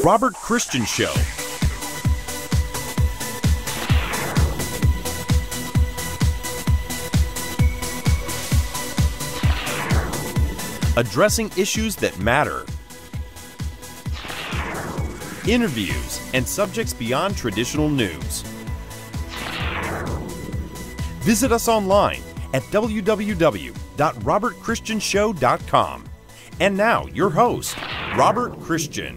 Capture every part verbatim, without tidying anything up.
Robert Christian Show. Addressing issues that matter. Interviews and subjects beyond traditional news. Visit us online at w w w dot robert christian show dot com. And now, your host, Robert Christian.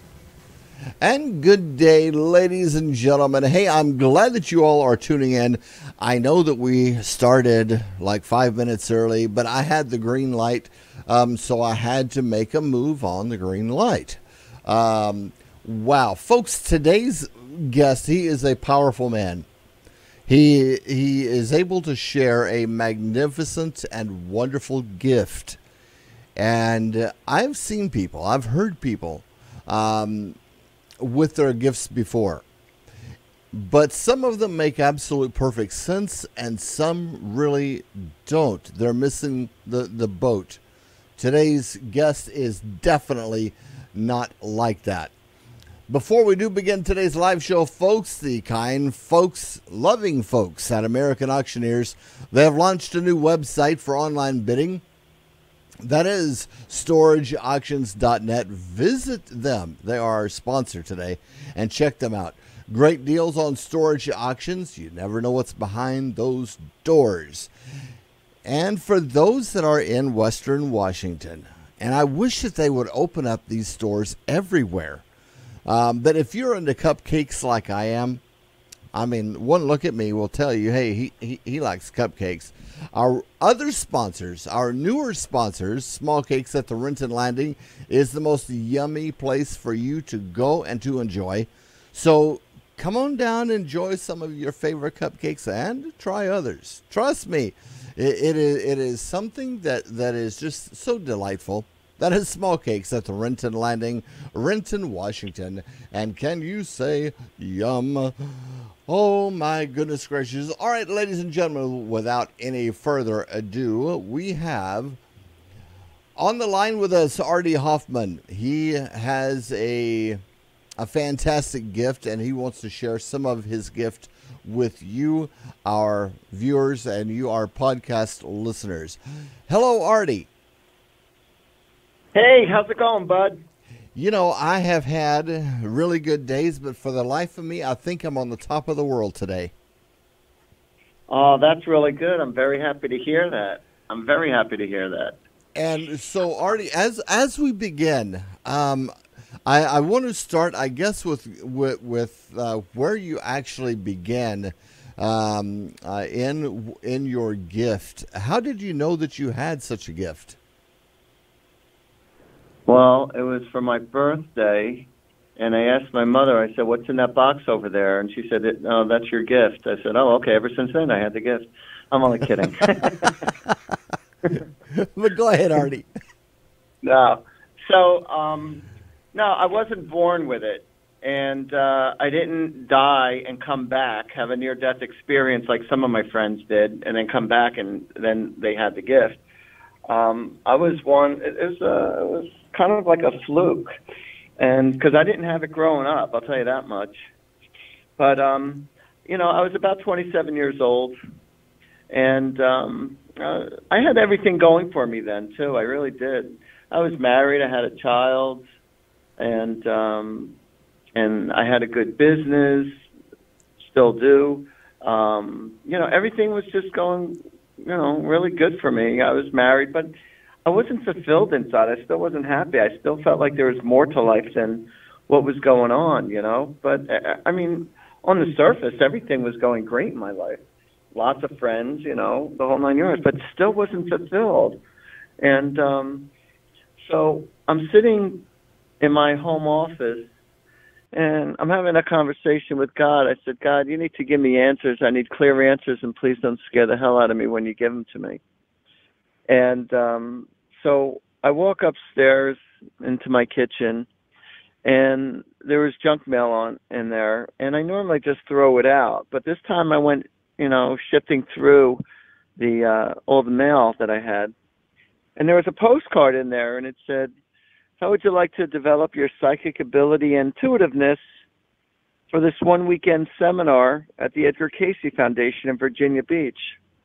And good day, ladies and gentlemen. Hey, I'm glad that you all are tuning in. I know that we started like five minutes early, but I had the green light, um, so I had to make a move on the green light. Um, wow. Folks, today's guest, he is a powerful man. He, he is able to share a magnificent and wonderful gift. And uh, I've seen people, I've heard people, um, with their gifts before, but some of them make absolute perfect sense and some really don't. They're missing the, the boat. Today's guest is definitely not like that. Before we do begin today's live show, folks, the kind folks, loving folks at American Auctioneers, they have launched a new website for online bidding. That is storage auctions dot net. Visit them. They are our sponsor today, and check them out. Great deals on storage auctions. You never know what's behind those doors. And for those that are in Western Washington, and I wish that they would open up these stores everywhere. Um, but if you're into cupcakes like I am, I mean, one look at me will tell you, hey, he, he, he likes cupcakes. Our other sponsors, our newer sponsors, Small Cakes at the Renton Landing, is the most yummy place for you to go and to enjoy. So come on down, enjoy some of your favorite cupcakes, and try others. Trust me, it, it, is, it is something that, that is just so delightful. That is Small Cakes at the Renton Landing, Renton, Washington. And can you say yum? Oh, my goodness gracious. All right, ladies and gentlemen, without any further ado, we have on the line with us Artie Hoffman. He has a, a fantastic gift, and he wants to share some of his gift with you, our viewers, and you, our podcast listeners. Hello, Artie. Hey, how's it going, bud? You know, I have had really good days, but for the life of me, I think I'm on the top of the world today. Oh, that's really good. I'm very happy to hear that. I'm very happy to hear that. And so, Artie, as as we begin, um, I, I want to start, I guess, with with, with uh, where you actually began um, uh, in in your gift. How did you know that you had such a gift? Well, it was for my birthday, and I asked my mother, I said, what's in that box over there? And she said, oh, that's your gift. I said, oh, okay, ever since then I had the gift. I'm only kidding. But go ahead, Artie. No. So, um, no, I wasn't born with it, and uh, I didn't die and come back, have a near-death experience like some of my friends did, and then come back and then they had the gift. Um, I was one, it, it was uh, it was kind of like a fluke, and because I didn't have it growing up, I'll tell you that much. But, um, you know, I was about twenty-seven years old, and um, uh, I had everything going for me then, too. I really did. I was married, I had a child, and um, and I had a good business, still do. Um, you know, everything was just going, you know, really good for me. I was married, but I wasn't fulfilled inside. I still wasn't happy. I still felt like there was more to life than what was going on, you know. But, I mean, on the surface, everything was going great in my life. Lots of friends, you know, the whole nine yards, but still wasn't fulfilled. And um, so I'm sitting in my home office, and I'm having a conversation with God. I said, God, you need to give me answers. I need clear answers, and please don't scare the hell out of me when you give them to me. And um, so I walk upstairs into my kitchen, and there was junk mail on in there, and I normally just throw it out. But this time I went, you know, shifting through the uh, all the mail that I had, and there was a postcard in there, and it said, how would you like to develop your psychic ability and intuitiveness for this one weekend seminar at the Edgar Cayce Foundation in Virginia Beach?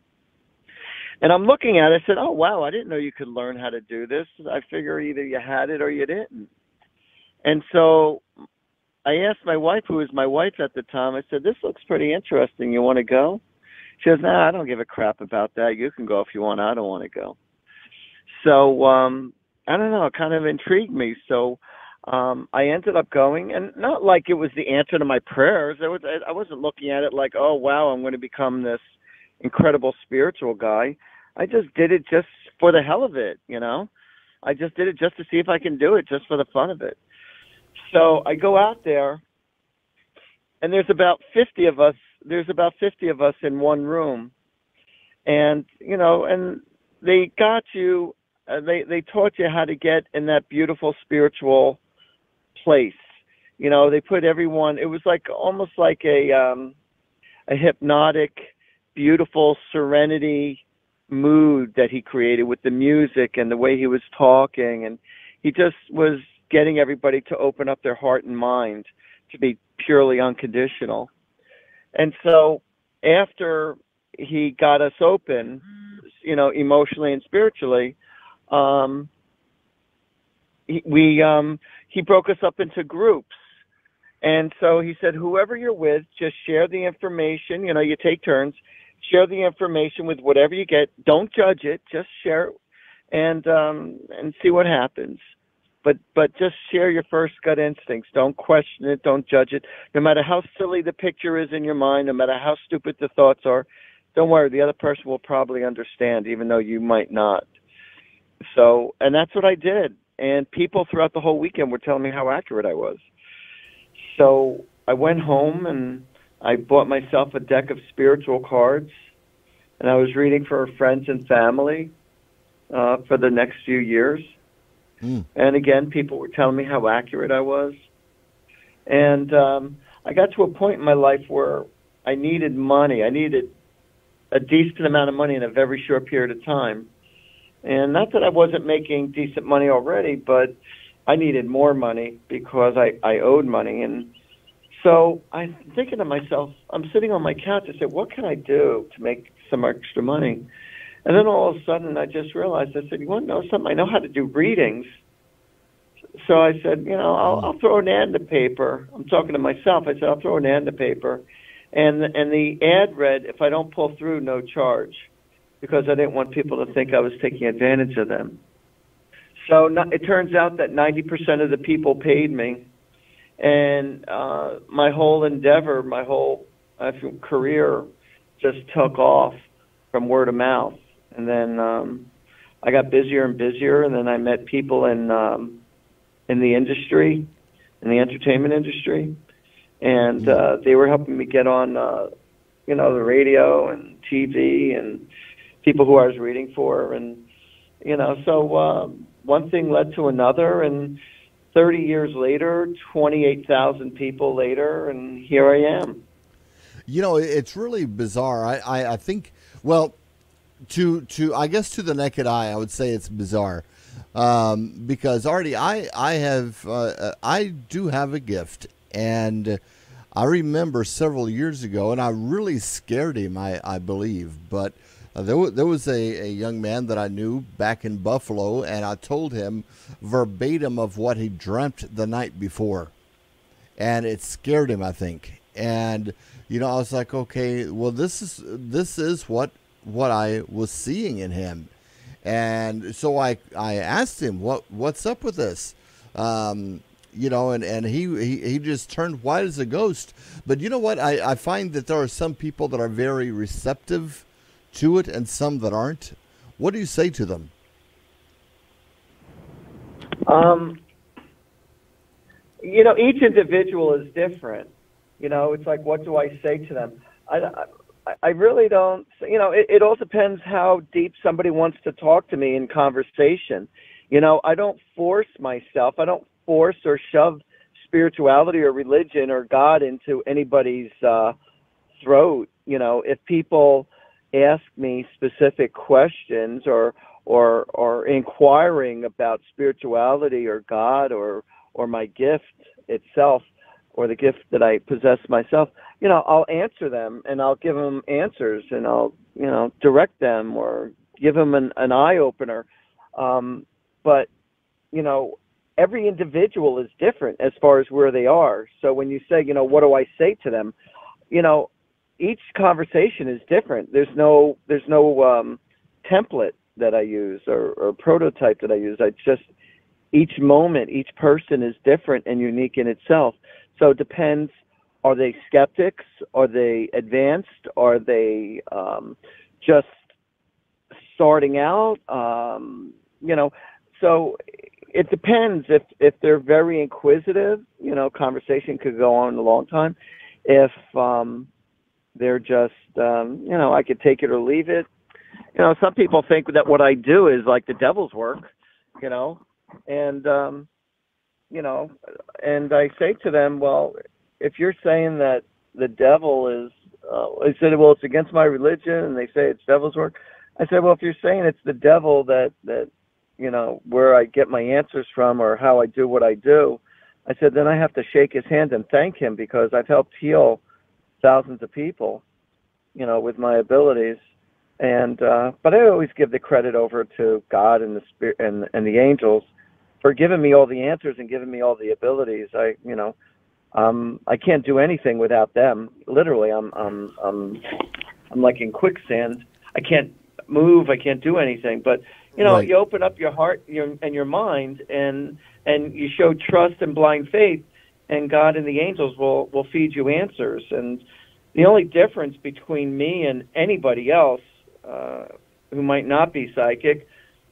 And I'm looking at it, I said, oh, wow, I didn't know you could learn how to do this. I figure either you had it or you didn't. And so I asked my wife, who was my wife at the time, I said, this looks pretty interesting. You want to go? She goes, nah, I don't give a crap about that. You can go if you want. I don't want to go. So, um, I don't know, it kind of intrigued me. So um, I ended up going, and not like it was the answer to my prayers. It was, I wasn't looking at it like, oh, wow, I'm going to become this incredible spiritual guy. I just did it just for the hell of it, you know. I just did it just to see if I can do it, just for the fun of it. So I go out there, and there's about fifty of us. There's about fifty of us in one room, and you know, and they got you. Uh, they they taught you how to get in that beautiful spiritual place. You know, they put everyone. It was like almost like a um, a hypnotic, beautiful serenity mood that he created with the music and the way he was talking, and he just was getting everybody to open up their heart and mind to be purely unconditional. And so after he got us open, you know, emotionally and spiritually, um, he, we um, he broke us up into groups. And so he said, whoever you're with, just share the information. You know, you take turns. Share the information with whatever you get. Don't judge it. Just share it and um, and see what happens. But but just share your first gut instincts. Don't question it. Don't judge it. No matter how silly the picture is in your mind, no matter how stupid the thoughts are, don't worry. The other person will probably understand, even though you might not. So, and that's what I did. And people throughout the whole weekend were telling me how accurate I was. So I went home and I bought myself a deck of spiritual cards, and I was reading for friends and family uh, for the next few years. Mm. And again, people were telling me how accurate I was. And um, I got to a point in my life where I needed money. I needed a decent amount of money in a very short period of time. And not that I wasn't making decent money already, but I needed more money because I, I owed money. And so I'm thinking to myself, I'm sitting on my couch, I said, what can I do to make some extra money? And then all of a sudden I just realized, I said, you want to know something? I know how to do readings. So I said, you know, I'll, I'll throw an ad in the paper. I'm talking to myself. I said, I'll throw an ad in the paper. And, and the ad read, if I don't pull through, no charge, because I didn't want people to think I was taking advantage of them. So not, it turns out that ninety percent of the people paid me. And uh, my whole endeavor, my whole uh, career just took off from word of mouth. And then um, I got busier and busier, and then I met people in um, in the industry, in the entertainment industry, and uh, they were helping me get on, uh, you know, the radio and T V, and people who I was reading for, and you know, so uh, one thing led to another, and thirty years later, twenty-eight thousand people later, and here I am. You know, it's really bizarre. I, I, I think, well, to to I guess to the naked eye, I would say it's bizarre, um, because Artie, I I have uh, I do have a gift, and I remember several years ago, and I really scared him, I I believe, but. Uh, there, was, there was a, a young man that I knew back in Buffalo, and I told him verbatim of what he dreamt the night before. And it scared him, I think. And, you know, I was like, okay, well, this is this is what what I was seeing in him. And so I, I asked him, what what's up with this? Um, you know, and, and he, he, he just turned white as a ghost. But you know what? I, I find that there are some people that are very receptive to it and some that aren't. What do you say to them? Um, you know, each individual is different. You know, it's like, what do I say to them? I, I, I really don't, you know, it, it all depends how deep somebody wants to talk to me in conversation. You know, I don't force myself. I don't force or shove spirituality or religion or God into anybody's uh, throat. You know, if people ask me specific questions or or or inquiring about spirituality or God or or my gift itself or the gift that I possess myself, you know, I'll answer them and I'll give them answers and I'll, you know, direct them or give them an, an eye opener. Um, but, you know, every individual is different as far as where they are. So when you say, you know, what do I say to them? You know, each conversation is different. There's no, there's no um, template that I use or, or prototype that I use. I just, each moment, each person is different and unique in itself. So it depends, are they skeptics? Are they advanced? Are they um, just starting out? Um, you know, so it depends. If, if they're very inquisitive, you know, conversation could go on a long time. If um, they're just, um, you know, I could take it or leave it. You know, some people think that what I do is like the devil's work, you know, and, um, you know, and I say to them, well, if you're saying that the devil is, uh, I said, well, it's against my religion, and they say it's devil's work. I said, well, if you're saying it's the devil that, that, you know, where I get my answers from or how I do what I do, I said, then I have to shake his hand and thank him because I've helped heal thousands of people, you know, with my abilities. And, uh, but I always give the credit over to God and the spirit and, and the angels for giving me all the answers and giving me all the abilities. I, you know, um, I can't do anything without them. Literally, I'm, I'm, I'm, I'm like in quicksand. I can't move. I can't do anything. But you know, right. You open up your heart your, and your mind, and and you show trust and blind faith, and God and the angels will will feed you answers. And the only difference between me and anybody else uh, who might not be psychic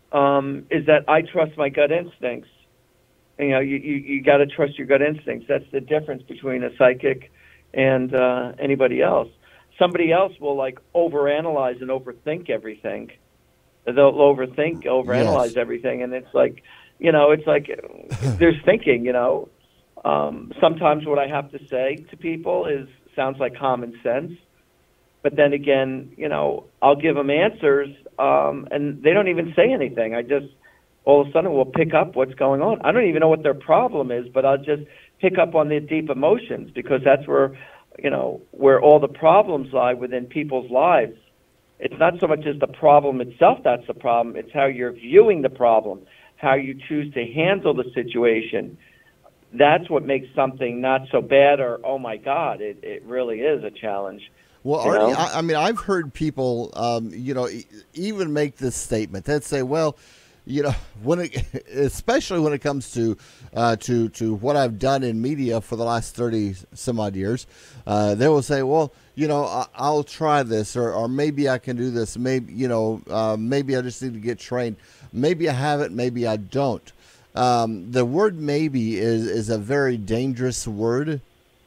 um, is that I trust my gut instincts. You know, you, you, you got to trust your gut instincts. That's the difference between a psychic and uh, anybody else. Somebody else will, like, overanalyze and overthink everything. They'll overthink, overanalyze yes. everything, and it's like, you know, it's like there's thinking, you know. Um, sometimes what I have to say to people is sounds like common sense, but then again, you know, I'll give them answers, um, and they don't even say anything. I just all of a sudden will pick up what's going on. I don't even know what their problem is, but I'll just pick up on their deep emotions because that's where, you know, where all the problems lie within people's lives. It's not so much as the problem itself that's the problem. It's how you're viewing the problem, how you choose to handle the situation. That's what makes something not so bad or, oh, my God, it, it really is a challenge. Well, Artie, I, I mean, I've heard people, um, you know, e- even make this statement. They'd say, well, you know, when it, especially when it comes to uh, to to what I've done in media for the last thirty some odd years, uh, they will say, well, you know, I, I'll try this, or, or maybe I can do this. Maybe, you know, uh, maybe I just need to get trained. Maybe I have it. Maybe I don't. Um, the word maybe is, is a very dangerous word,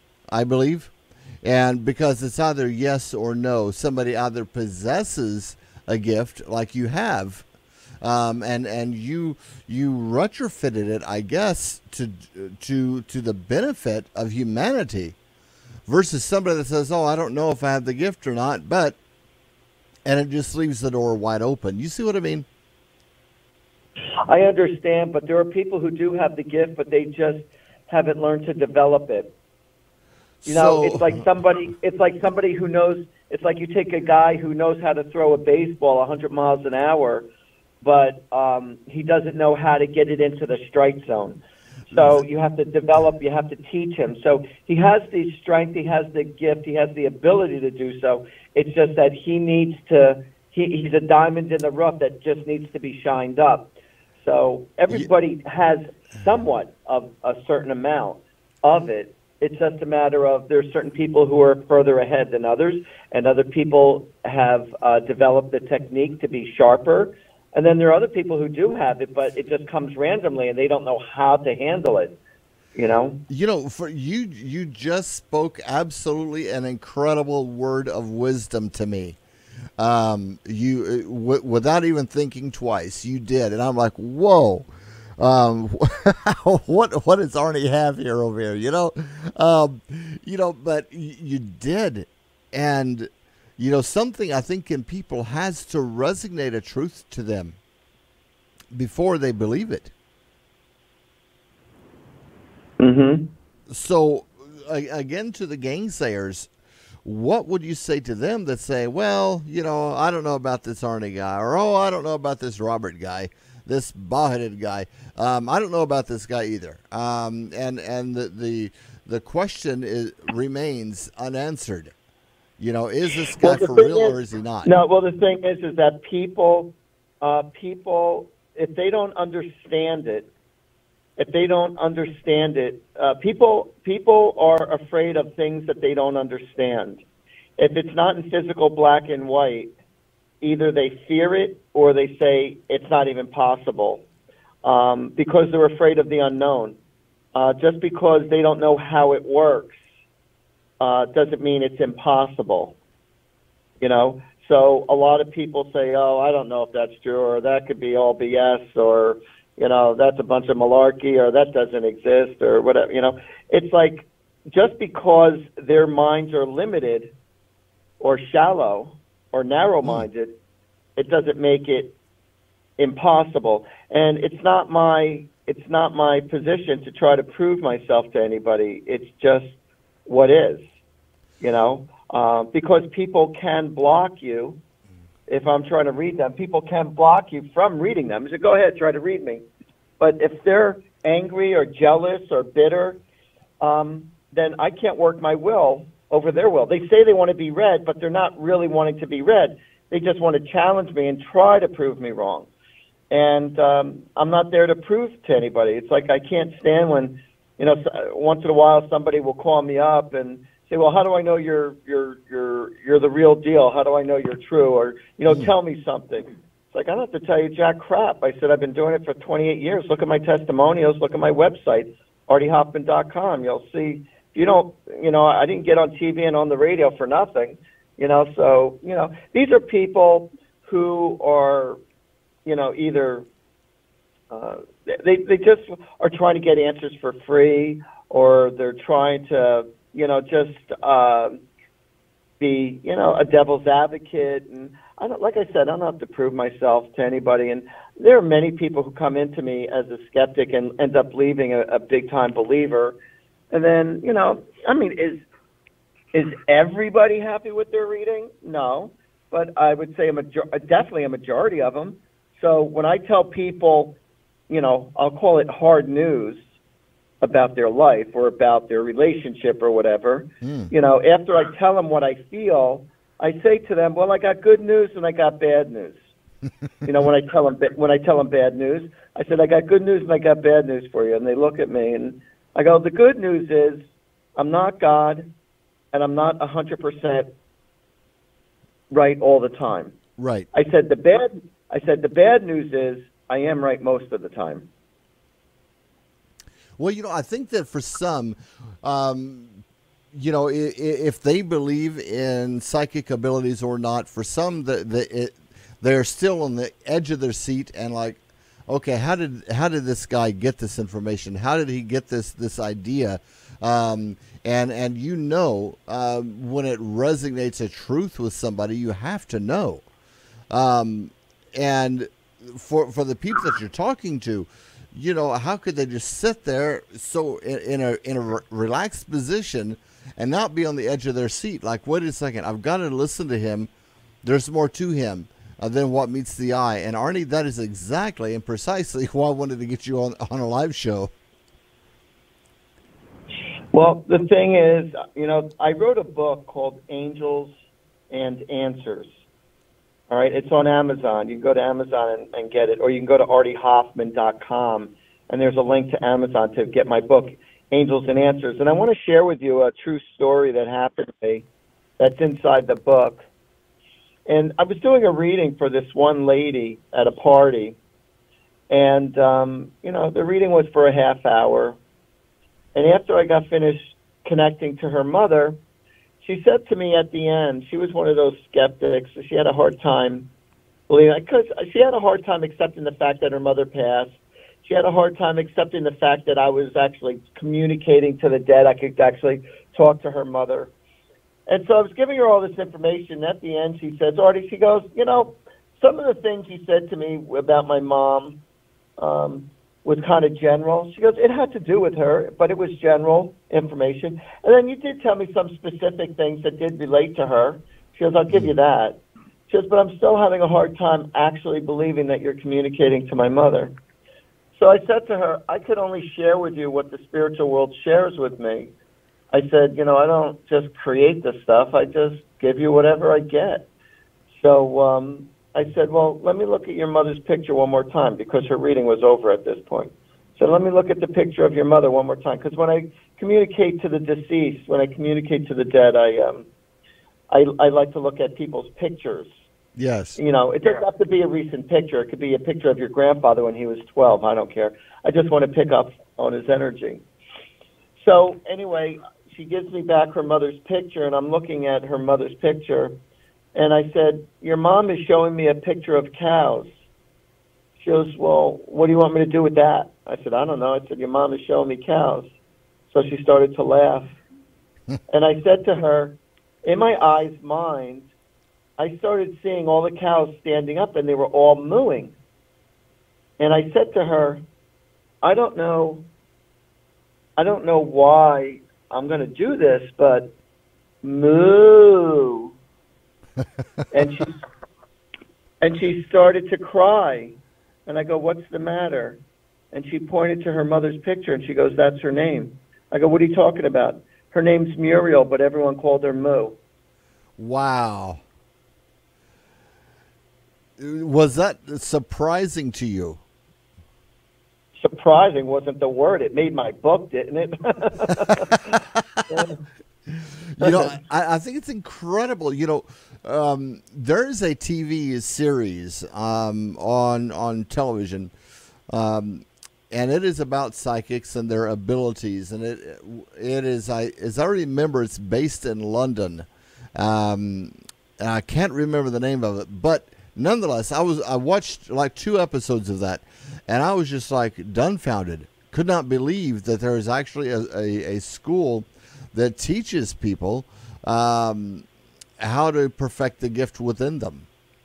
I believe. And because it's either yes or no, somebody either possesses a gift like you have, Um, and and you you retrofitted it, I guess, to to to the benefit of humanity, versus somebody that says, "Oh, I don't know if I have the gift or not," but and it just leaves the door wide open. You see what I mean? I understand, but there are people who do have the gift, but they just haven't learned to develop it. You know, so, it's like somebody. It's like somebody who knows. It's like you take a guy who knows how to throw a baseball one hundred miles an hour. But um, he doesn't know how to get it into the strike zone. So you have to develop, you have to teach him. So he has the strength, he has the gift, he has the ability to do so. It's just that he needs to, he, he's a diamond in the rough that just needs to be shined up. So everybody has somewhat of a certain amount of it. It's just a matter of there's certain people who are further ahead than others, and other people have uh, developed the technique to be sharper. And then there are other people who do have it, but it just comes randomly, and they don't know how to handle it. You know. You know, for you, you just spoke absolutely an incredible word of wisdom to me. Um, you, w- without even thinking twice, you did, and I'm like, whoa. Um, what what does Arnie have here over here? You know, um, you know, but you, you did, and. You know, something I think in people has to resonate a truth to them. before they believe it. Mm-hmm. So, again, to the gainsayers, what would you say to them that say, well, you know, I don't know about this Arnie guy, or, oh, I don't know about this Robert guy, this bald-headed guy. Um, I don't know about this guy either. Um, and and the, the, the question is, remains unanswered. You know, is this guy well, for real is, or is he not? No, well, the thing is, is that people, uh, people, if they don't understand it, if they don't understand it, uh, people people are afraid of things that they don't understand. If it's not in physical black and white, either they fear it or they say it's not even possible um, because they're afraid of the unknown. Uh, just because they don't know how it works uh, doesn't mean it's impossible. You know, so a lot of people say, "Oh, I don't know if that's true," or "That could be all B S," or you know, that's a bunch of malarkey, or that doesn't exist, or whatever. You know, it's like just because their minds are limited or shallow or narrow-minded, mm. it doesn't make it impossible. And it's not my it's not my position to try to prove myself to anybody. It's just what is, you know, uh, because people can block you. If I'm trying to read them, people can block you from reading them. So go ahead, try to read me. But if they're angry or jealous or bitter, um, then I can't work my will over their will. They say they want to be read, but they're not really wanting to be read. They just want to challenge me and try to prove me wrong. And um, I'm not there to prove to anybody. It's like I can't stand when, you know, once in a while somebody will call me up and say, well, how do I know you're you're you're you're the real deal? How do I know you're true? Or, you know, mm. tell me something. It's like, I don't have to tell you jack crap. I said, I've been doing it for twenty-eight years. Look at my testimonials. Look at my website, artie hoffman dot com. You'll see, you don't, you know, I didn't get on T V and on the radio for nothing, you know. So, you know, these are people who are, you know, either uh, they, they just are trying to get answers for free, or they're trying to, you know, just uh, be, you know, a devil's advocate. And I don't, like I said, I don't have to prove myself to anybody. And there are many people who come into me as a skeptic and end up leaving a, a big-time believer. And then, you know, I mean, is is everybody happy with their reading? No, but I would say a major- definitely a majority of them. So when I tell people, you know, I'll call it hard news about their life or about their relationship or whatever, mm. you know, after I tell them what I feel, I say to them, well, I got good news and I got bad news. You know, when I tell them when I tell them bad news, I said, I got good news and I got bad news for you. And they look at me and I go, the good news is I'm not God and I'm not one hundred percent right all the time. Right. I said the bad I said the bad news is I am right most of the time. Well, you know, I think that for some, um, you know, if, if they believe in psychic abilities or not, for some, the, the, it, they're still on the edge of their seat and like, okay, how did how did this guy get this information? How did he get this this idea? Um, and and you know, um, when it resonates a truth with somebody, you have to know. Um, and for for the people that you're talking to, you know, how could they just sit there so in, in a in a re- relaxed position and not be on the edge of their seat? Like, wait a second, I've got to listen to him. There's more to him uh, than what meets the eye. And Arnie, that is exactly and precisely why I wanted to get you on on a live show. Well, the thing is, you know, I wrote a book called Angels and Answers. All right, it's on Amazon. You can go to Amazon and, and get it, or you can go to artie hoffman dot com, and there's a link to Amazon to get my book, Angels and Answers. And I want to share with you a true story that happened to me that's inside the book. And I was doing a reading for this one lady at a party, and, um, you know, the reading was for a half hour. And after I got finished connecting to her mother, she said to me at the end, she was one of those skeptics. She had a hard time believing, because she had a hard time accepting the fact that her mother passed. She had a hard time accepting the fact that I was actually communicating to the dead. I could actually talk to her mother. And so I was giving her all this information. At the end, she says, Artie, she goes, you know, some of the things you said to me about my mom, um, was kind of general. She goes, it had to do with her, but it was general information. And then you did tell me some specific things that did relate to her. She goes, I'll give you that. She goes, but I'm still having a hard time actually believing that you're communicating to my mother. So I said to her, I could only share with you what the spiritual world shares with me. I said, you know, I don't just create this stuff. I just give you whatever I get. So um, I said, well, let me look at your mother's picture one more time, because her reading was over at this point. So let me look at the picture of your mother one more time, because when I communicate to the deceased, when I communicate to the dead, I, um, I, I like to look at people's pictures. Yes. You know, it doesn't have to be a recent picture. It could be a picture of your grandfather when he was twelve. I don't care. I just want to pick up on his energy. So anyway, she gives me back her mother's picture, and I'm looking at her mother's picture, and I said, your mom is showing me a picture of cows. She goes, well, what do you want me to do with that? I said, I don't know. I said, your mom is showing me cows. So she started to laugh. And I said to her, in my eyes, mind, I started seeing all the cows standing up, and they were all mooing. And I said to her, I don't know, I don't know why I'm going to do this, but moo. and she and she started to cry. And I go, what's the matter? And she pointed to her mother's picture, and she goes, that's her name. I go, what are you talking about? Her name's Muriel, but everyone called her Moo. Wow. Was that surprising to you? Surprising wasn't the word. It made my book, didn't it? You know, I, I think it's incredible. You know, um, there's a T V series um, on on television, um, and it is about psychics and their abilities. And it it is, I as I remember, it's based in London. Um, and I can't remember the name of it, but nonetheless, I was I watched like two episodes of that, and I was just like dumbfounded. Could not believe that there is actually a, a, a school that teaches people um, how to perfect the gift within them.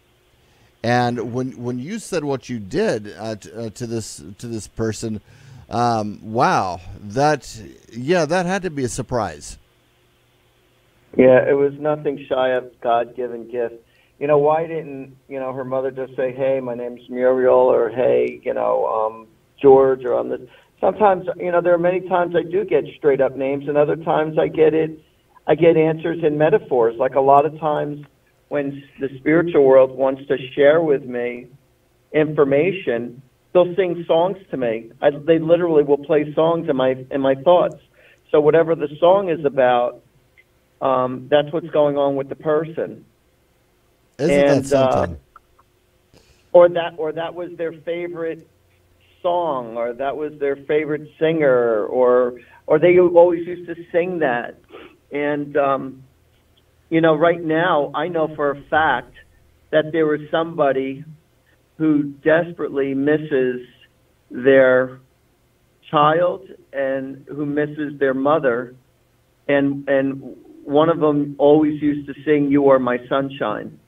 And when when you said what you did uh, to, uh, to this to this person, um, wow, that yeah, that had to be a surprise. Yeah, it was nothing shy of God-given gift. You know, why didn't, you know, her mother just say, hey, my name's Muriel, or hey, you know, um, George, or on this. Sometimes, you know, there are many times I do get straight up names, and other times I get it, I get answers in metaphors. Like a lot of times when the spiritual world wants to share with me information, they'll sing songs to me. I, they literally will play songs in my in my thoughts. So whatever the song is about, um, that's what's going on with the person. Isn't and, that something? Uh, or that, or that was their favorite song, or that was their favorite singer, or or they always used to sing that. And um, you know, right now I know for a fact that there was somebody who desperately misses their child and who misses their mother, and and one of them always used to sing "You Are My Sunshine."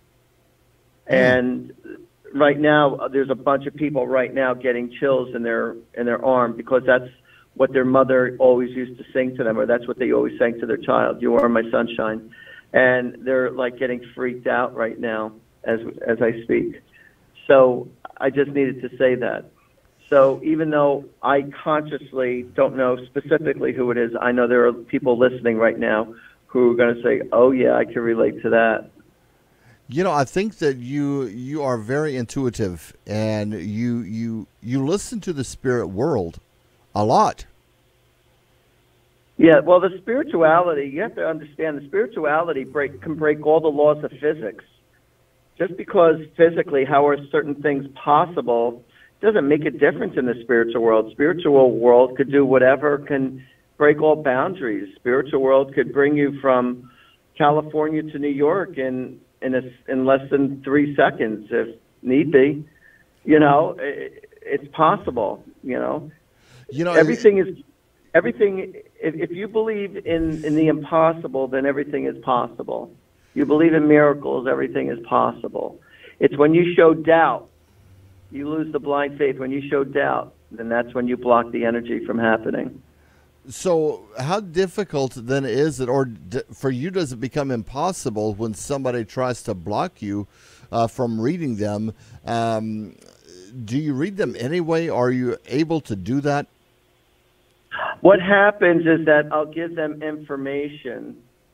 And right now, there's a bunch of people right now getting chills in their in their arm, because that's what their mother always used to sing to them, or that's what they always sang to their child, "You are my sunshine." And they're like getting freaked out right now as as I speak. So I just needed to say that. So even though I consciously don't know specifically who it is, I know there are people listening right now who are going to say, oh yeah, I can relate to that. You know, I think that you you are very intuitive, and you you you listen to the spirit world a lot. Yeah, well, the spirituality, you have to understand, the spirituality break can break all the laws of physics. Just because physically how are certain things possible doesn't make a difference in the spiritual world. Spiritual world could do whatever, can break all boundaries. Spiritual world could bring you from California to New York in in a, in less than three seconds, if need be. You know, it, it's possible. You know, you know everything is everything. If, if you believe in in the impossible, then everything is possible. You believe in miracles, everything is possible. It's when you show doubt You lose the blind faith. When you show doubt, then that's when you block the energy from happening. So how difficult then is it, or d- for you, does it become impossible when somebody tries to block you uh, from reading them? Um, do you read them anyway? Are you able to do that? What happens is that I'll give them information.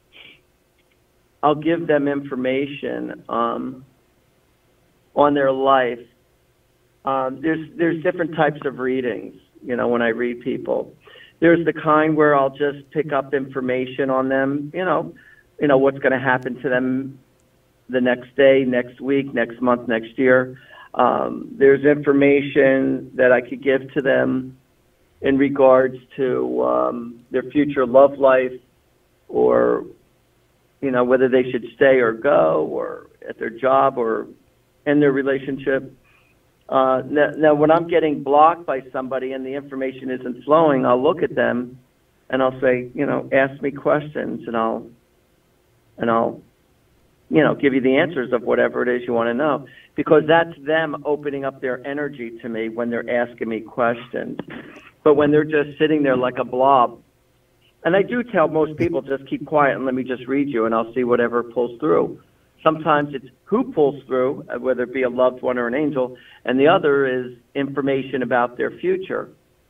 I'll give them information um, on their life. Um, there's there's different types of readings, you know, when I read people. There's the kind where I'll just pick up information on them, you know, you know what's going to happen to them the next day, next week, next month, next year. Um, there's information that I could give to them in regards to um, their future love life, or, you know, whether they should stay or go, or at their job, or in their relationship. Uh, now, now, when I'm getting blocked by somebody and the information isn't flowing, I'll look at them and I'll say, you know, ask me questions, and I'll, and I'll, you know, give you the answers of whatever it is you want to know, because that's them opening up their energy to me when they're asking me questions. But when they're just sitting there like a blob, and I do tell most people, just keep quiet and let me just read you, and I'll see whatever pulls through. Sometimes it's who pulls through, whether it be a loved one or an angel, and the other is information about their future.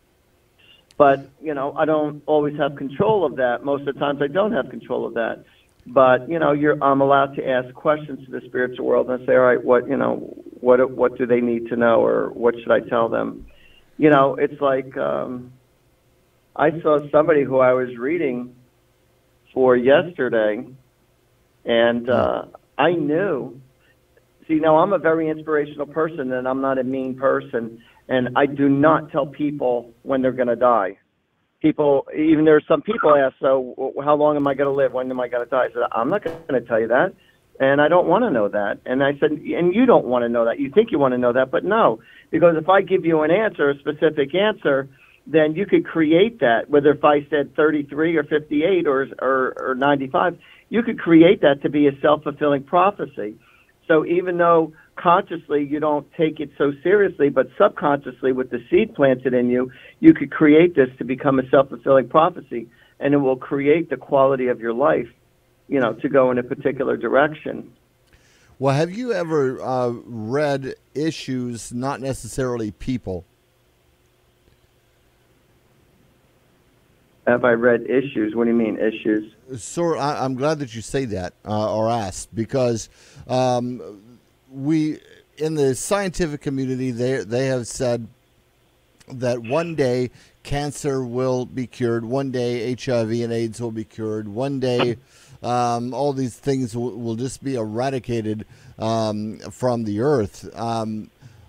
But, you know, I don't always have control of that. Most of the times I don't have control of that. But, you know, you're, I'm allowed to ask questions to the spiritual world and say, all right, what, you know, what, what do they need to know, or what should I tell them? You know, it's like um, I saw somebody who I was reading for yesterday, and uh, I knew. See, now I'm a very inspirational person, and I'm not a mean person, and I do not tell people when they're going to die. People, even there are some people ask, so how long am I going to live? When am I going to die? I said, I'm not going to tell you that, and I don't want to know that. And I said, and you don't want to know that. You think you want to know that, but no, because if I give you an answer, a specific answer, then you could create that, whether if I said thirty-three or fifty-eight or, or, or ninety-five, you could create that to be a self-fulfilling prophecy. So even though consciously you don't take it so seriously, but subconsciously with the seed planted in you, you could create this to become a self-fulfilling prophecy, and it will create the quality of your life, you know, to go in a particular direction. Well, have you ever uh, read issues, not necessarily people? Have I read issues? What do you mean, issues? So I, I'm glad that you say that uh, or asked, because um, we, in the scientific community, they they have said that one day cancer will be cured, one day H I V and AIDS will be cured, one day um, all these things will, will just be eradicated um, from the earth. Um,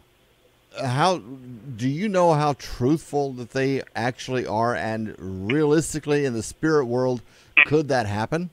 How do you know how truthful that they actually are, and realistically in the spirit world, could that happen?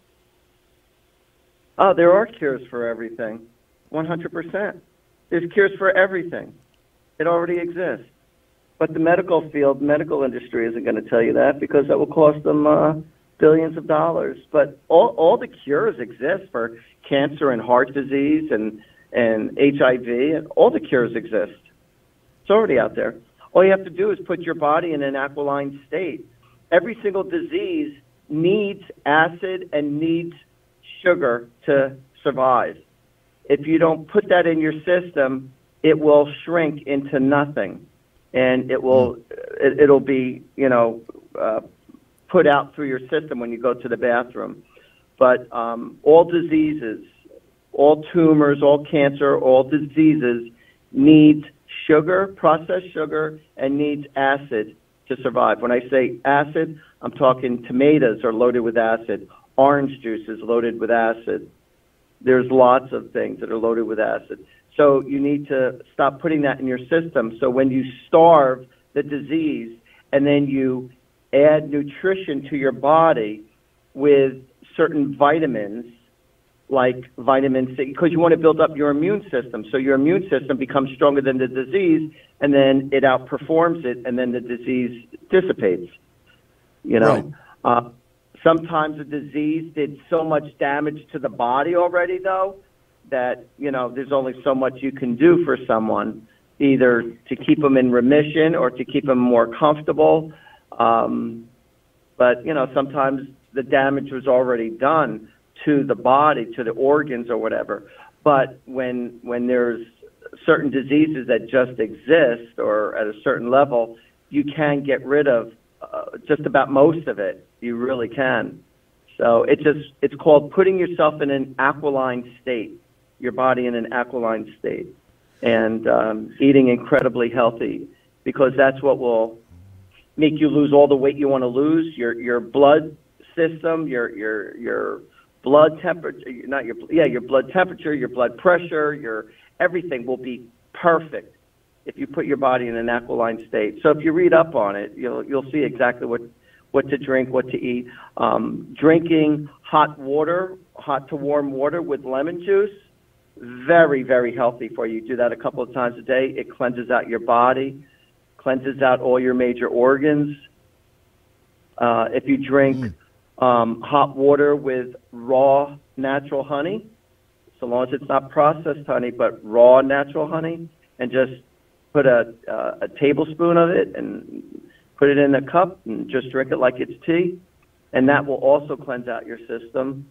Oh, there are cures for everything, one hundred percent. There's cures for everything. It already exists. But the medical field, medical industry isn't going to tell you that, because that will cost them uh, billions of dollars. But all, all the cures exist for cancer and heart disease and, and H I V, and all the cures exist. It's already out there. All you have to do is put your body in an alkaline state. Every single disease needs acid and needs sugar to survive. If you don't put that in your system, it will shrink into nothing, and it will it, it'll be you know uh, put out through your system when you go to the bathroom. But um, all diseases, all tumors, all cancer, all diseases needs sugar, processed sugar, and needs acid to survive. When I say acid, I'm talking tomatoes are loaded with acid. Orange juice is loaded with acid. There's lots of things that are loaded with acid. So you need to stop putting that in your system. So when you starve the disease and then you add nutrition to your body with certain vitamins, like vitamin C, because you want to build up your immune system. So your immune system becomes stronger than the disease, and then it outperforms it, and then the disease dissipates. You know, right. uh, sometimes a disease did so much damage to the body already, though, that, you know, there's only so much you can do for someone. either to keep them in remission or to keep them more comfortable. Um, but, you know, sometimes the damage was already done to the body, to the organs or whatever. But when when there's certain diseases that just exist or at a certain level, you can get rid of uh, just about most of it. You really can. So it just it's called putting yourself in an alkaline state, your body in an alkaline state, and um, eating incredibly healthy, because that's what will make you lose all the weight you want to lose. Your your blood system, your your your blood temperature, not your yeah, your blood temperature, your blood pressure, your everything will be perfect if you put your body in an alkaline state. So if you read up on it, you'll you'll see exactly what what to drink, what to eat. Um, drinking hot water, hot to warm water with lemon juice, very, very healthy for you. Do that a couple of times a day. It cleanses out your body, cleanses out all your major organs. Uh, if you drink um, hot water with raw natural honey, so long as it's not processed honey, but raw natural honey, and just put a, uh, a tablespoon of it and put it in a cup and just drink it like it's tea, and that will also cleanse out your system.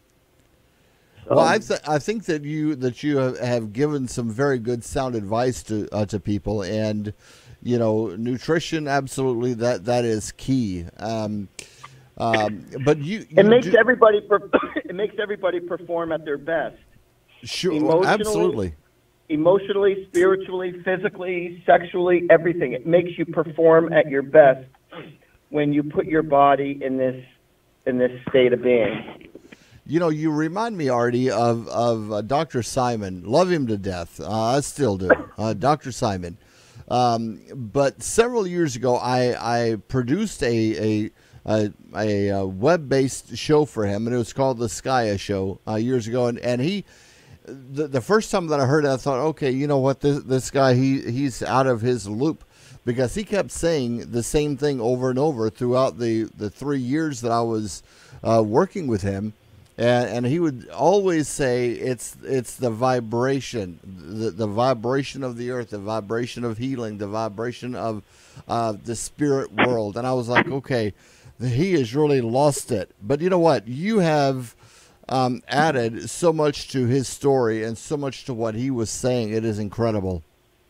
So, well, I, th- I think that you that you have given some very good sound advice to uh, to people, and you know, nutrition, absolutely, that that is key. Um, um, but you, you it makes do, everybody per- it makes everybody perform at their best. Sure, Emotionally, absolutely. Emotionally, spiritually, physically, sexually, everything. It makes you perform at your best when you put your body in this in this state of being. You know, you remind me, Artie, of of uh, Doctor Simon. Love him to death. Uh, I still do. Uh, Doctor Simon. Um, but several years ago, I, I produced a a, a, a, a web-based show for him, and it was called the Skya Show uh, years ago. And, and he, the, the first time that I heard it, I thought, okay, you know what, this, this guy, he he's out of his loop, because he kept saying the same thing over and over throughout the, the three years that I was uh, working with him. And, and he would always say it's it's the vibration, the, the vibration of the earth, the vibration of healing, the vibration of uh, the spirit world. And I was like, okay, he has really lost it. But you know what? You have um, added so much to his story and so much to what he was saying. It is incredible.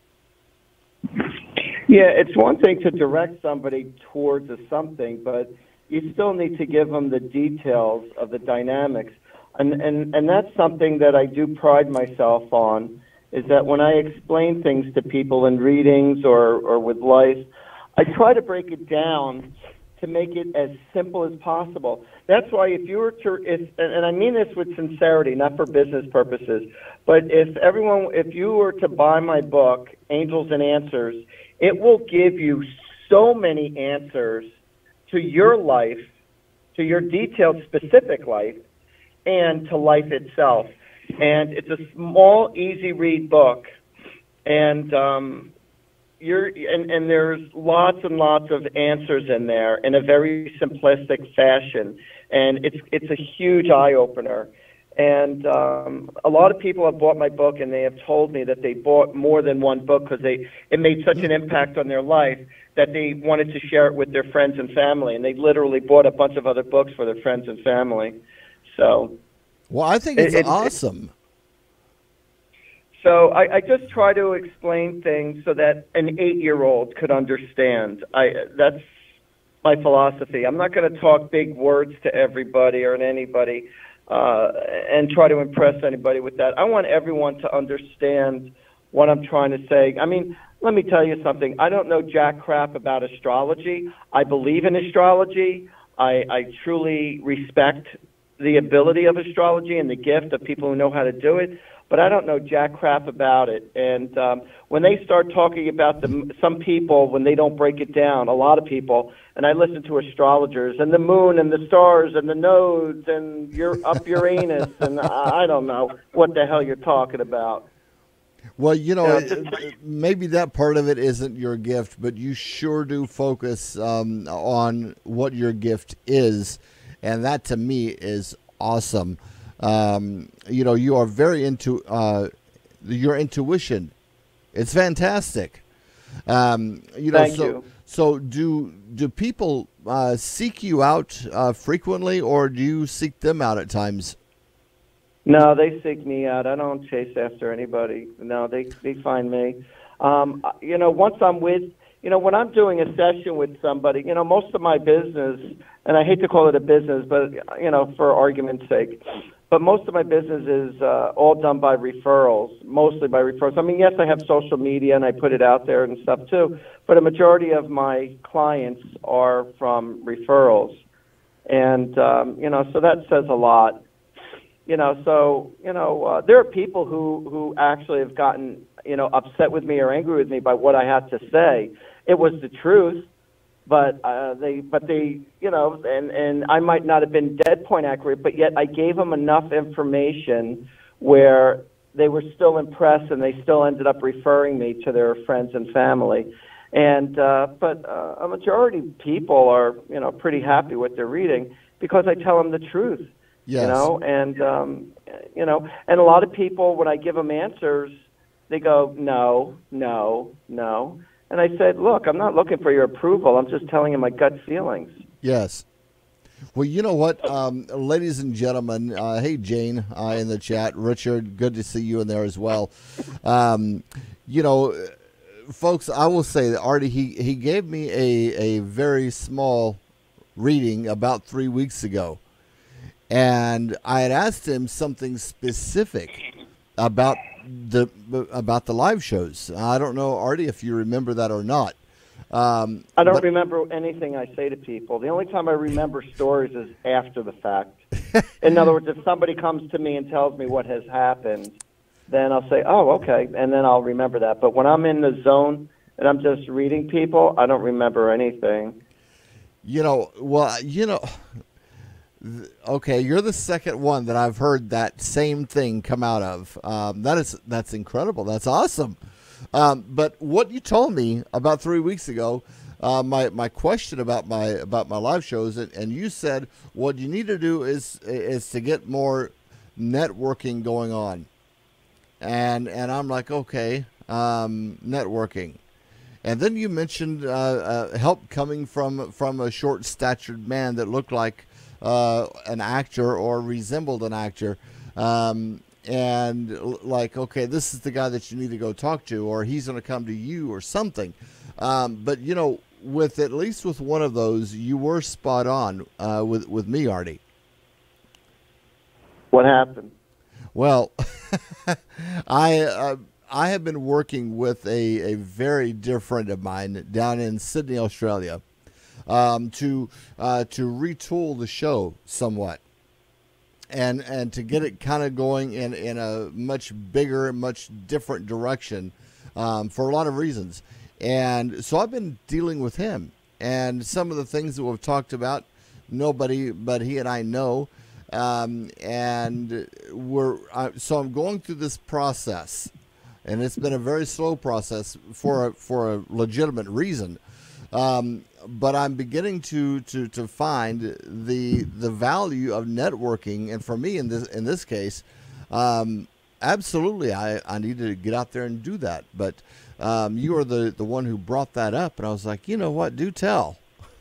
Yeah, it's one thing to direct somebody towards a something, but you still need to give them the details of the dynamics. And, and, and that's something that I do pride myself on, is that when I explain things to people in readings or, or with life, I try to break it down to make it as simple as possible. That's why if you were to, if, and I mean this with sincerity, not for business purposes, but if everyone, if you were to buy my book, Angels and Answers, it will give you so many answers to your life, to your detailed, specific life, and to life itself. And it's a small, easy-read book, and um, you're and, and there's lots and lots of answers in there in a very simplistic fashion, and it's it's a huge eye-opener. And um, a lot of people have bought my book, and they have told me that they bought more than one book because they it made such an impact on their life that they wanted to share it with their friends and family, and they literally bought a bunch of other books for their friends and family. So, well, I think it's it, it, awesome. So I, I just try to explain things so that an eight-year-old could understand. I that's my philosophy. I'm not going to talk big words to everybody or anybody uh, and try to impress anybody with that. I want everyone to understand what I'm trying to say. I mean, let me tell you something. I don't know jack crap about astrology. I believe in astrology. I, I truly respect the ability of astrology and the gift of people who know how to do it, but I don't know jack crap about it. And um, when they start talking about the, some people, when they don't break it down, a lot of people, and I listen to astrologers, and the moon and the stars and the nodes and you're up Uranus, and I, I don't know what the hell you're talking about. Well, you know, Yeah, maybe that part of it isn't your gift, but you sure do focus um, on what your gift is, and that to me is awesome. Um, you know, you are very into uh, your intuition It's fantastic. Um, you know, Thank so you. so do do people uh, seek you out uh, frequently, or do you seek them out at times? No, they seek me out. I don't chase after anybody. No, they they find me. Um, you know, once I'm with, you know, when I'm doing a session with somebody, you know, most of my business, and I hate to call it a business, but you know, for argument's sake, but most of my business is uh, all done by referrals, mostly by referrals. I mean, yes, I have social media and I put it out there and stuff too, but a majority of my clients are from referrals, and um, you know, so that says a lot. You know, so, you know, uh, there are people who, who actually have gotten, you know, upset with me or angry with me by what I had to say. It was the truth, but uh, they, but they, you know, and, and I might not have been dead point accurate, but yet I gave them enough information where they were still impressed and they still ended up referring me to their friends and family. And, uh, but uh, a majority of people are, you know, pretty happy with their reading because I tell them the truth. Yes. You know, and, um, you know, and a lot of people, when I give them answers, they go, no, no, no. And I said, look, I'm not looking for your approval. I'm just telling you my gut feelings. Yes. Well, you know what, um, ladies and gentlemen, uh, hey, Jane uh, in the chat, Richard, good to see you in there as well. Um, you know, folks, I will say that Artie, he, he gave me a, a very small reading about three weeks ago. And I had asked him something specific about the about the live shows. I don't know, Artie, if you remember that or not. Um, I don't but, remember anything I say to people. The only time I remember stories is after the fact. In other words, if somebody comes to me and tells me what has happened, then I'll say, oh, okay, and then I'll remember that. But when I'm in the zone and I'm just reading people, I don't remember anything. You know, well, you know... Okay, you're the second one that I've heard that same thing come out of. Um, that is that's incredible. That's awesome. Um, but what you told me about three weeks ago, uh, my my question about my about my live shows, and, and you said what you need to do is is to get more networking going on. And and I'm like, okay, um, networking. And then you mentioned uh, uh, help coming from from a short-statured man that looked like Uh, an actor or resembled an actor, um, and like, okay, this is the guy that you need to go talk to, or he's going to come to you or something. Um, but, you know, with at least with one of those, you were spot on uh, with, with me, Artie. What happened? Well, I uh, I have been working with a, a very dear friend of mine down in Sydney, Australia. Um, to uh, to retool the show somewhat, and and to get it kind of going in, in a much bigger, much different direction, um, for a lot of reasons. And so I've been dealing with him, and some of the things that we've talked about, nobody but he and I know. Um, and we're uh, so I'm going through this process, and it's been a very slow process for a, for a legitimate reason. Um, but I'm beginning to, to, to find the the value of networking, and for me in this in this case, um, absolutely, I, I need to get out there and do that. But um, you are the, the one who brought that up, and I was like, you know what, do tell.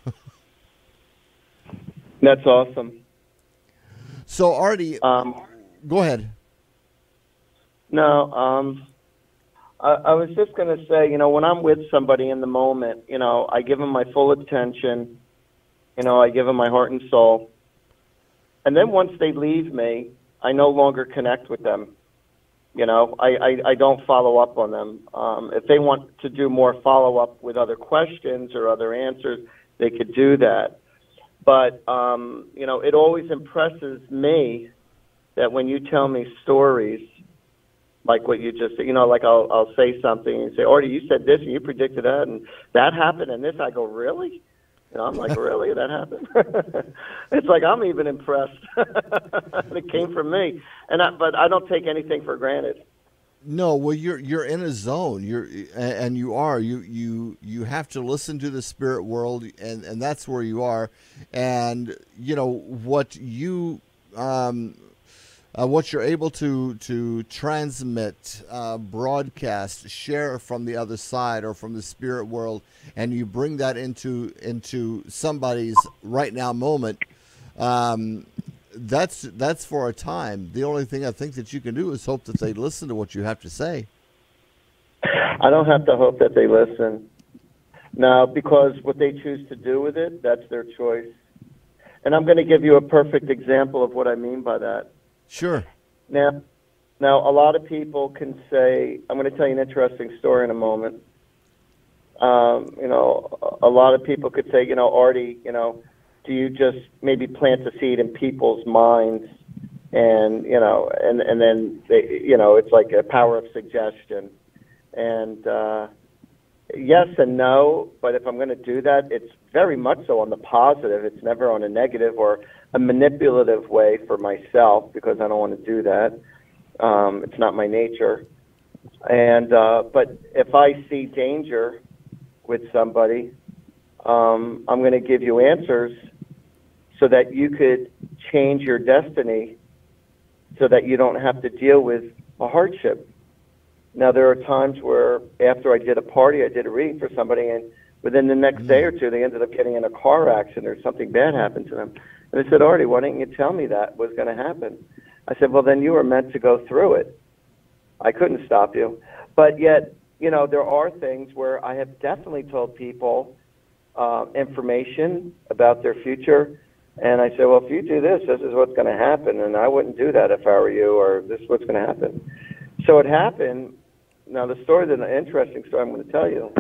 That's awesome. So Artie, Um, go ahead. No, um, I, I was just going to say, you know, when I'm with somebody in the moment, you know, I give them my full attention. You know, I give them my heart and soul. And then once they leave me, I no longer connect with them. You know, I, I, I don't follow up on them. Um, if they want to do more follow-up with other questions or other answers, they could do that. But, um, you know, it always impresses me that when you tell me stories, like what you just, you know, like I'll I'll say something and say, Artie, you said this and you predicted that and that happened and this. I go, really? You know, I'm like, really? That happened? It's like I'm even impressed. It came from me, and I, but I don't take anything for granted. No, well, you're you're in a zone. You're and you are you you you have to listen to the spirit world, and and that's where you are. And you know what you um uh, what you're able to to transmit, uh, broadcast, share from the other side or from the spirit world, and you bring that into into somebody's right now moment. Um, that's that's for a time. The only thing I think that you can do is hope that they listen to what you have to say. I don't have to hope that they listen. No, because what they choose to do with it, that's their choice. And I'm going to give you a perfect example of what I mean by that. Sure. Now, now a lot of people can say, I'm going to tell you an interesting story in a moment. Um, you know, a lot of people could say, you know, Artie, you know, do you just maybe plant a seed in people's minds, and you know, and and then they, you know, it's like a power of suggestion, and uh, yes and no. But if I'm going to do that, it's very much so on the positive. It's never on a negative or a manipulative way for myself, because I don't want to do that. Um, it's not my nature. And uh, but if I see danger with somebody, um, I'm going to give you answers so that you could change your destiny, so that you don't have to deal with a hardship. Now, there are times where after I did a party, I did a reading for somebody, and within the next day or two, they ended up getting in a car accident or something bad happened to them. And I said, Artie, why didn't you tell me that was going to happen? I said, well, then you were meant to go through it. I couldn't stop you. But yet, you know, there are things where I have definitely told people uh, information about their future. And I said, well, if you do this, this is what's going to happen. And I wouldn't do that if I were you, or this is what's going to happen. So it happened. Now, the story, the interesting story I'm going to tell you.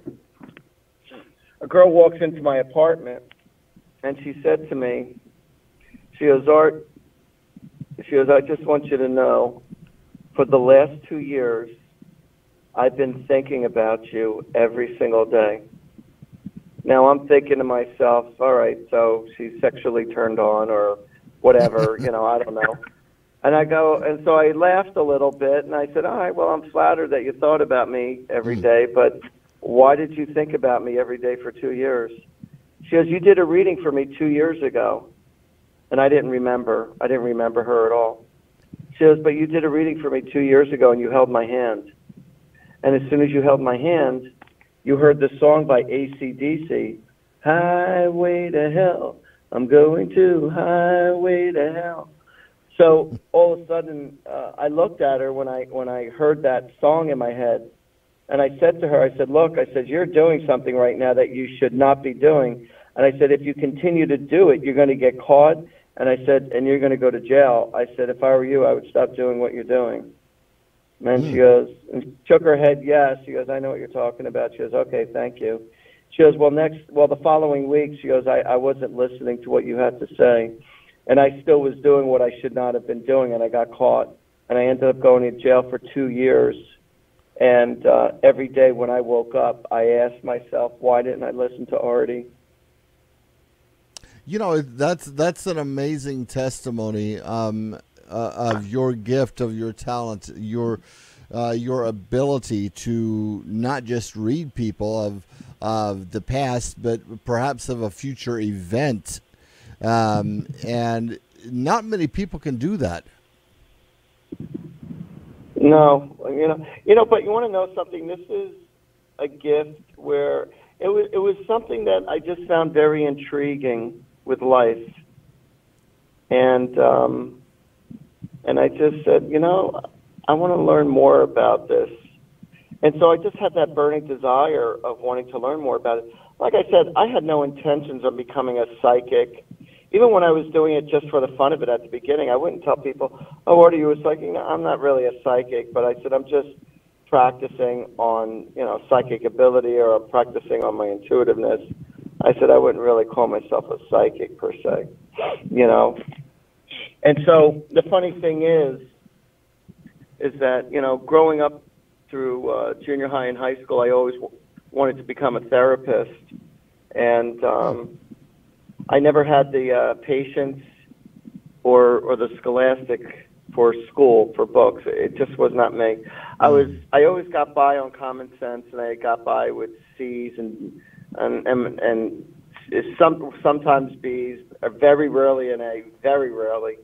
A girl walks into my apartment, and she said to me, she goes, Art, she goes, I just want you to know, for the last two years, I've been thinking about you every single day. Now I'm thinking to myself, all right, so she's sexually turned on or whatever, you know, I don't know. And I go, and so I laughed a little bit, and I said, all right, well, I'm flattered that you thought about me every day, but why did you think about me every day for two years? She goes, you did a reading for me two years ago, and I didn't remember. I didn't remember her at all. She goes, but you did a reading for me two years ago, and you held my hand. And as soon as you held my hand, you heard the song by A C D C, Highway to Hell, I'm going to Highway to Hell. So all of a sudden, uh, I looked at her when I when I heard that song in my head, and I said to her, I said, look, I said, you're doing something right now that you should not be doing. And I said, if you continue to do it, you're going to get caught. And I said, and you're going to go to jail. I said, if I were you, I would stop doing what you're doing. And she goes, and she shook her head, yes. She goes, I know what you're talking about. She goes, okay, thank you. She goes, well, next, well, the following week, she goes, I, I wasn't listening to what you had to say. And I still was doing what I should not have been doing, and I got caught. And I ended up going to jail for two years. And uh, every day when I woke up, I asked myself, why didn't I listen to Artie? You know, that's that's an amazing testimony um, uh, of your gift, of your talent, your uh, your ability to not just read people of of the past, but perhaps of a future event. Um, and not many people can do that. No, you know, you know, but you want to know something? This is a gift where it was it was something that I just found very intriguing with life, and um, and I just said, you know, I want to learn more about this, and so I just had that burning desire of wanting to learn more about it. Like I said, I had no intentions of becoming a psychic. Even when I was doing it just for the fun of it at the beginning, I wouldn't tell people, oh, are you a psychic? No, I'm not really a psychic, but I said I'm just practicing on, you know, psychic ability, or practicing on my intuitiveness. I said I wouldn't really call myself a psychic per se, you know. And so the funny thing is, is that, you know, growing up through uh, junior high and high school, I always w- wanted to become a therapist. And um, I never had the uh, patience or or the scholastic for school, for books. It just was not me. I was I always got by on common sense, and I got by with C's and and and, and some sometimes B's, very rarely an A, very rarely.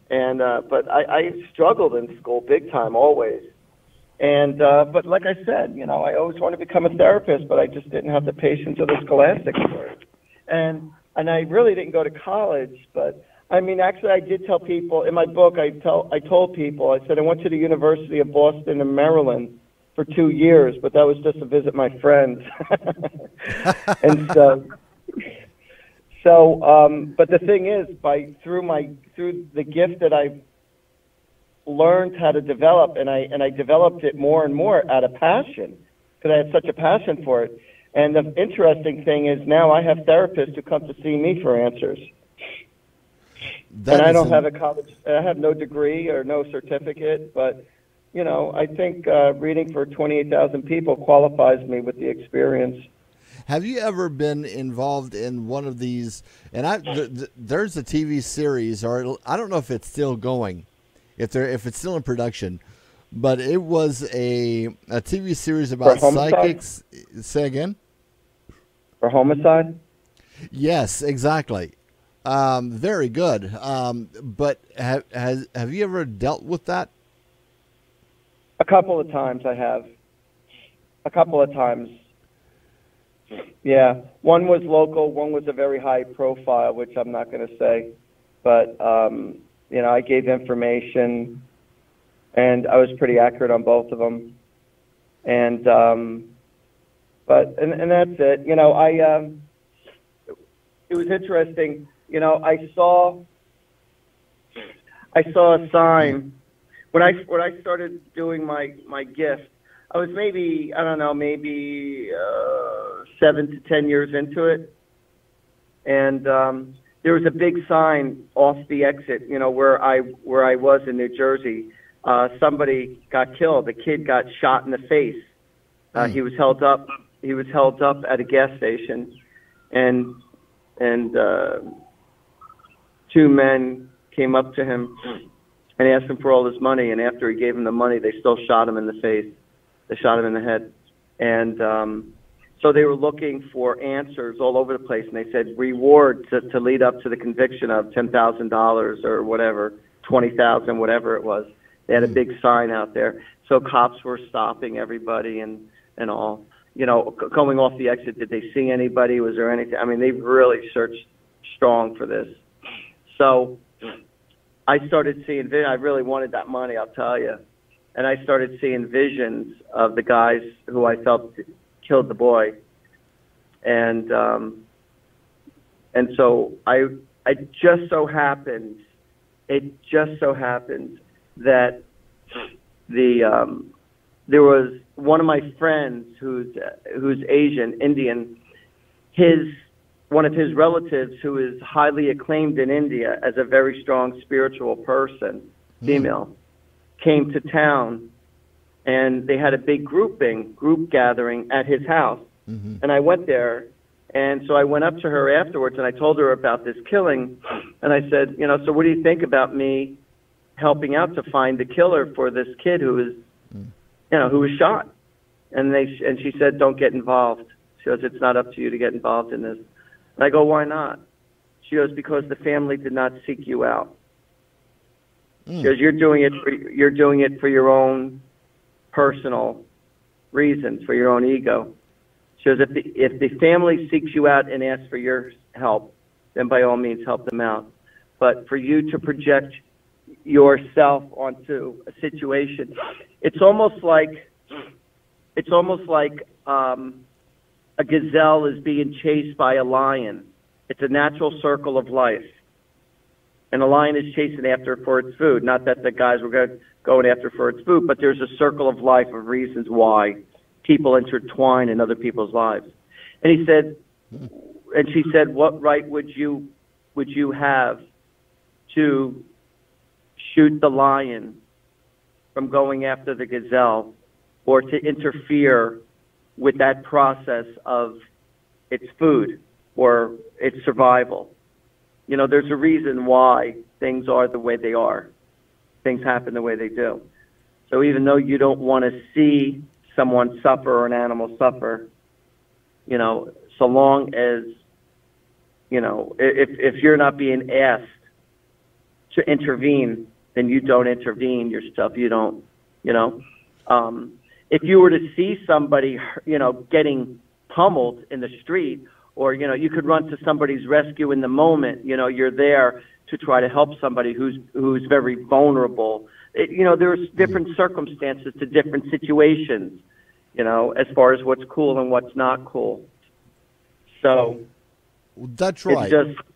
And uh, but I, I struggled in school big time, always. And uh, but like I said, you know, I always wanted to become a therapist, but I just didn't have the patience or the scholastics for it. And and I really didn't go to college. But I mean, actually, I did tell people in my book. I tell I told people. I said I went to the University of Boston in Maryland for two years, but that was just to visit my friends. And so. So, um, but the thing is, by through my through the gift that I learned how to develop, and I and I developed it more and more out of passion, because I had such a passion for it. And the interesting thing is now I have therapists who come to see me for answers. That and I don't an... have a college, I have no degree or no certificate, but you know, I think uh, reading for twenty-eight thousand people qualifies me with the experience. Have you ever been involved in one of these? And I, th- th- there's a T V series, or I don't know if it's still going, if they're if it's still in production, but it was a a T V series about psychics. Say again. For homicide. Yes, exactly. Um, very good. Um, but have has have you ever dealt with that? A couple of times I have. A couple of times. Yeah, one was local, one was a very high profile, which I'm not going to say, but um, you know, I gave information, and I was pretty accurate on both of them, and um, but and, and that's it. You know, I um, it was interesting. You know, I saw I saw a sign when I when I started doing my my gift. I was maybe, I don't know, maybe uh, seven to ten years into it. And um, there was a big sign off the exit, you know, where I where I was in New Jersey. Uh, somebody got killed. A kid got shot in the face. Uh, he was held up. He was held up at a gas station, and and uh, two men came up to him and asked him for all his money. And after he gave him the money, they still shot him in the face. They shot him in the head. And um, so they were looking for answers all over the place. And they said reward to, to lead up to the conviction of ten thousand dollars or whatever, twenty thousand dollars, whatever it was. They had a big sign out there. So cops were stopping everybody and, and all. You know, c- going off the exit, did they see anybody? Was there anything? I mean, they really searched strong for this. So I started seeing, I really wanted that money, I'll tell you. And I started seeing visions of the guys who I felt killed the boy, and um, and so I I just so happened, it just so happened that the um, there was one of my friends who's who's Asian Indian, his one of his relatives who is highly acclaimed in India as a very strong spiritual person, female. Mm. Came to town, and they had a big grouping, group gathering at his house. Mm-hmm. And I went there, and so I went up to her afterwards, and I told her about this killing. And I said, you know, so what do you think about me helping out to find the killer for this kid who was, mm. you know, who was shot? And they and she said, don't get involved. She goes, it's not up to you to get involved in this. And I go, why not? She goes, because the family did not seek you out. Because you're doing it for, you're doing it for your own personal reasons, for your own ego. So if the, if the family seeks you out and asks for your help, then by all means help them out. But for you to project yourself onto a situation, it's almost like it's almost like um, a gazelle is being chased by a lion. It's a natural circle of life. And a lion is chasing after it for its food. Not that the guys were going after for its food, but there's a circle of life of reasons why people intertwine in other people's lives. And he said, and she said, what right would you would you have to shoot the lion from going after the gazelle, or to interfere with that process of its food or its survival? You know, there's a reason why things are the way they are. Things happen the way they do. So even though you don't want to see someone suffer or an animal suffer, you know, so long as, you know, if if you're not being asked to intervene, then you don't intervene yourself. You don't, you know. Um, if you were to see somebody, you know, getting pummeled in the street, or, you know, you could run to somebody's rescue in the moment, you know, you're there to try to help somebody who's who's very vulnerable. It, you know, there's different circumstances to different situations, you know, as far as what's cool and what's not cool. So that's right. It's just,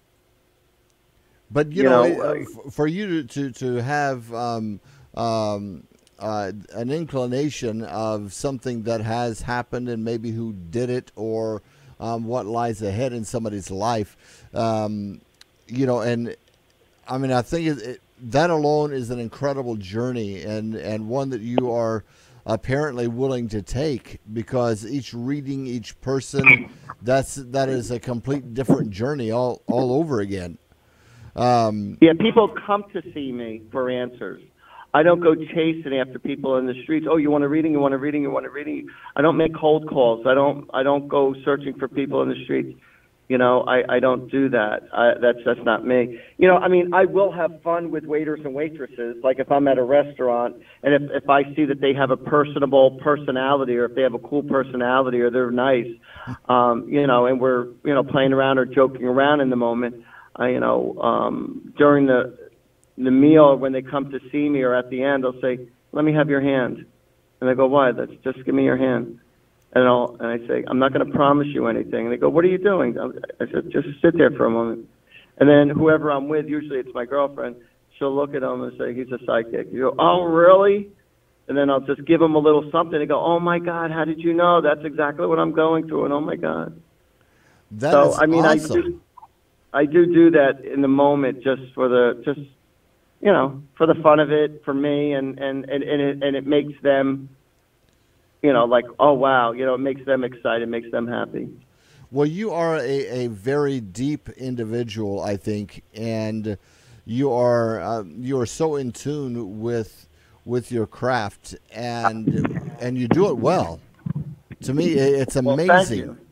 but you, you know, know it, uh, for you to to, to have um, um, uh, an inclination of something that has happened and maybe who did it, or um, what lies ahead in somebody's life, um, you know, and I mean, I think it, it, that alone is an incredible journey, and, and one that you are apparently willing to take, because each reading, each person, that's that is a complete different journey all, all over again. Um, yeah, people come to see me for answers. I don't go chasing after people in the streets. Oh, you want a reading? You want a reading? You want a reading? I don't make cold calls. I don't. I don't go searching for people in the streets. You know, I, I don't do that. I, that's that's not me. You know, I mean, I will have fun with waiters and waitresses. Like if I'm at a restaurant and if, if I see that they have a personable personality, or if they have a cool personality, or they're nice, um, you know, and we're, you know, playing around or joking around in the moment, I, you know, um, during the the meal, when they come to see me or at the end, I'll say, let me have your hand. And they go, why? That's just give me your hand. And, I'll, and I say, I'm not going to promise you anything. And they go, what are you doing? I said, just sit there for a moment. And then whoever I'm with, usually it's my girlfriend, she'll look at him and say, he's a psychic. You go, oh, really? And then I'll just give them a little something. They go, oh, my God, how did you know? That's exactly what I'm going through. And, oh, my God. That so, is I mean, awesome. I do, I do do that in the moment just for the, just, you know, for the fun of it, for me, and, and, and, and, it, and it makes them, you know, like, oh, wow, you know, it makes them excited, makes them happy. Well, you are a, a very deep individual, I think, and you are uh, you are so in tune with with your craft, and and you do it well. To me, it's amazing. Well, thank you.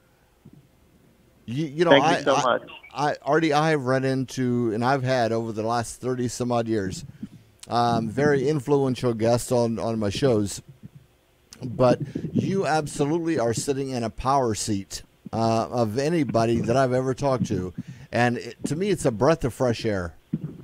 You, you know, thank I, you so I, much. I, Artie, I have run into, and I've had over the last thirty some odd years, um, very influential guests on on my shows. But you absolutely are sitting in a power seat uh, of anybody that I've ever talked to. And it, to me, it's a breath of fresh air.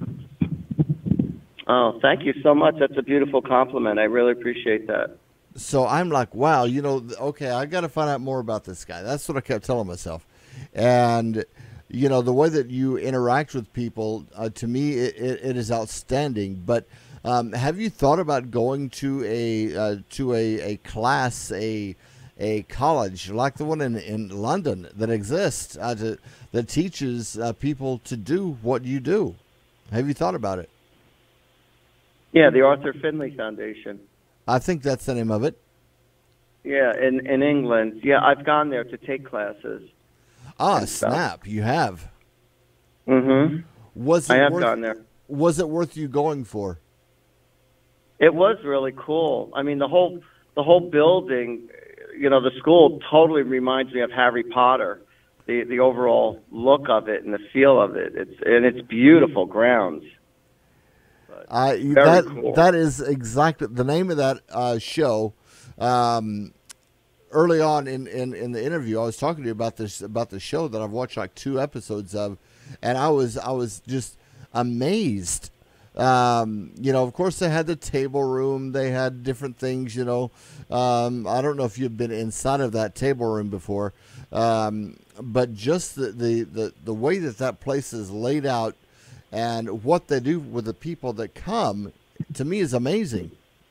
Oh, thank you so much. That's a beautiful compliment. I really appreciate that. So I'm like, wow, you know, okay, I got to find out more about this guy. That's what I kept telling myself. And, you know, the way that you interact with people, uh, to me, it, it, it is outstanding. But Um, have you thought about going to a uh, to a, a class, a a college like the one in, in London that exists uh, to, that teaches uh, people to do what you do? Have you thought about it? Yeah, the Arthur Findlay Foundation. I think that's the name of it. Yeah, in, in England. Yeah, I've gone there to take classes. Ah, snap! You have. Mm-hmm. Was it I have worth, gone there. Was it worth you going for? It was really cool. I mean, the whole the whole building, you know, the school totally reminds me of Harry Potter. The the overall look of it and the feel of it. It's and it's beautiful grounds. Uh, that cool. That is exactly the name of that uh, show. Um, early on in, in, in the interview, I was talking to you about this about the show that I've watched like two episodes of, and I was I was just amazed. Um, you know, of course, they had the table room. They had different things, you know. Um, I don't know if you've been inside of that table room before, um, but just the, the, the, the way that that place is laid out and what they do with the people that come, to me, is amazing.